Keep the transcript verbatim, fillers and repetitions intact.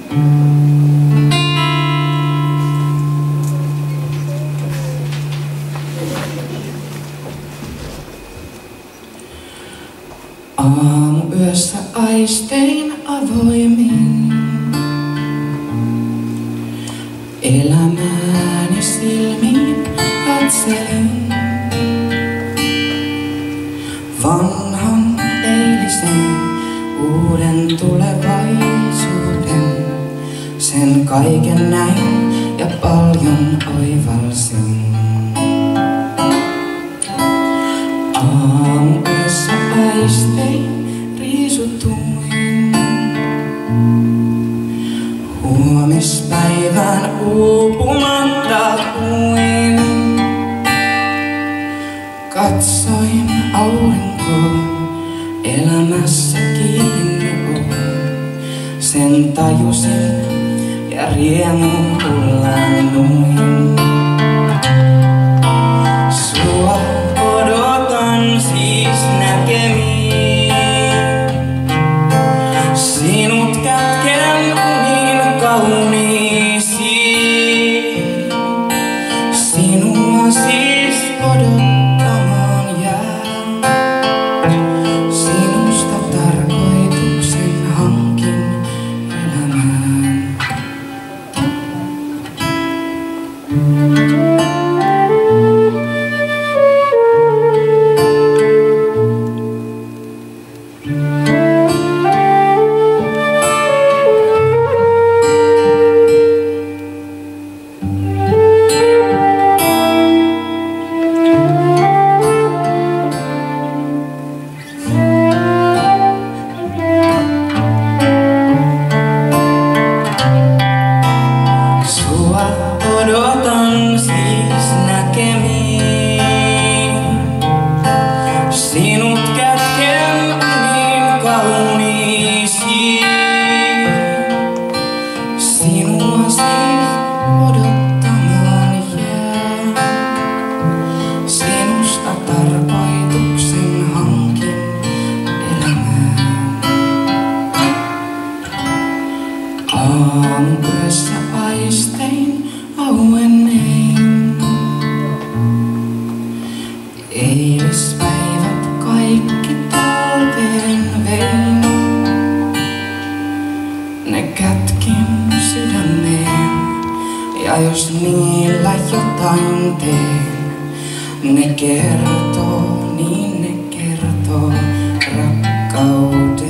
Aamuyössä aistein avoimin elämääni silmiin katselin. Vanhan eilisen, uuden tulevaisuuden, sen kaiken näin ja paljon oivalsin. Aamuyössä aistein riisutuin, huomispäivään uupumatta kuin. Katsoin aurinkoon, elämässä kiinni on, sen tajusin ja riemun hullannuin. Sua odotan siis näkemiin, sinut kätken niin kauniisiin, sinua siis odottamaan jään, sinusta tarkoituksen hankin elämään. Odotan siis näkemiin, sinut kätken niin kauniisiin, sinua siis odottamaan jään, sinusta tarkoituksen hankin elämään. Aamuyössä aistein auennein, eilispäivät kaikki talteen vein. Ne kätkin sydämeen, ja jos niillä jotain teen, ne kertoo, niin ne kertoo rakkauden.